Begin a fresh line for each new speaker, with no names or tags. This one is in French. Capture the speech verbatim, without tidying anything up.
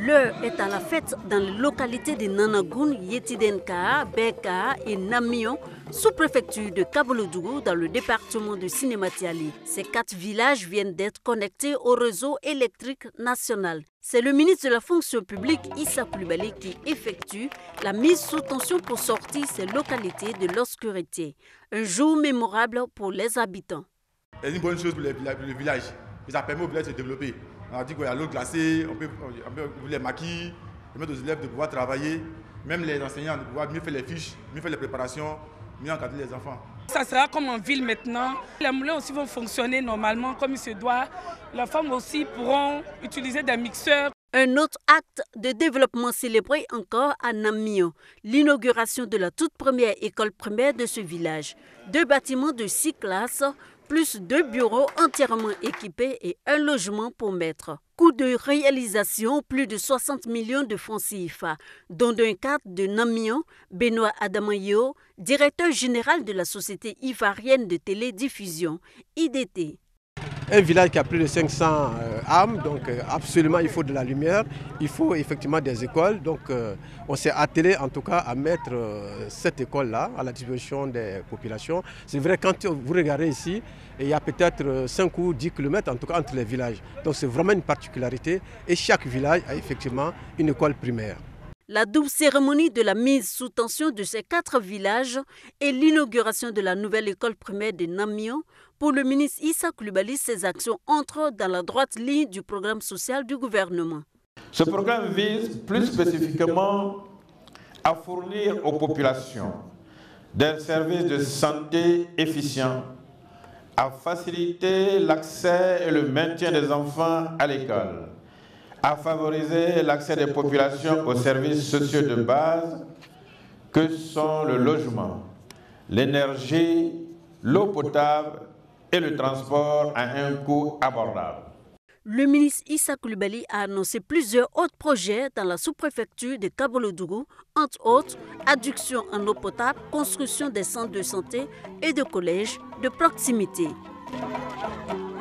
L'heure est à la fête dans les localités de Nanagoun, Yetidenka, Beka et Namion, sous-préfecture de Kabolodougou dans le département de Sinématiali. Ces quatre villages viennent d'être connectés au réseau électrique national. C'est le ministre de la fonction publique, Issa Coulibaly, qui effectue la mise sous tension pour sortir ces localités de l'obscurité. Un jour mémorable pour les habitants.
C'est une bonne chose pour les villages. Ça permet aux villages de se développer. On a dit qu'il y a l'eau glacée, on peut, on peut les maquiller, permettre aux élèves de pouvoir travailler, même les enseignants de pouvoir mieux faire les fiches, mieux faire les préparations, mieux encadrer les enfants.
Ça sera comme en ville maintenant. Les moulins aussi vont fonctionner normalement comme il se doit. Les femmes aussi pourront utiliser des mixeurs.
Un autre acte de développement célébré encore à Namio, l'inauguration de la toute première école primaire de ce village. Deux bâtiments de six classes, plus deux bureaux entièrement équipés et un logement pour maître. Coût de réalisation, plus de soixante millions de francs C F A, dont d'un cadre de Namion, Benoît Adamayo, directeur général de la Société ivoirienne de télédiffusion, I D T.
Un village qui a plus de cinq cents euh, âmes, donc euh, absolument il faut de la lumière, il faut effectivement des écoles. Donc euh, on s'est attelé en tout cas à mettre euh, cette école-là à la disposition des populations. C'est vrai, quand vous regardez ici, il y a peut-être cinq ou dix kilomètres en tout cas entre les villages. Donc c'est vraiment une particularité et chaque village a effectivement une école primaire.
La double cérémonie de la mise sous tension de ces quatre villages et l'inauguration de la nouvelle école primaire de Namion, pour le ministre Issa Coulibaly, ces actions entrent dans la droite ligne du programme social du gouvernement.
Ce programme vise plus spécifiquement à fournir aux populations des services de santé efficients, à faciliter l'accès et le maintien des enfants à l'école, à favoriser l'accès des populations aux services sociaux de base que sont le logement, l'énergie, l'eau potable et le transport à un coût abordable.
Le ministre Issa Coulibaly a annoncé plusieurs autres projets dans la sous-préfecture de Kabolodougou, entre autres adduction en eau potable, construction des centres de santé et de collèges de proximité.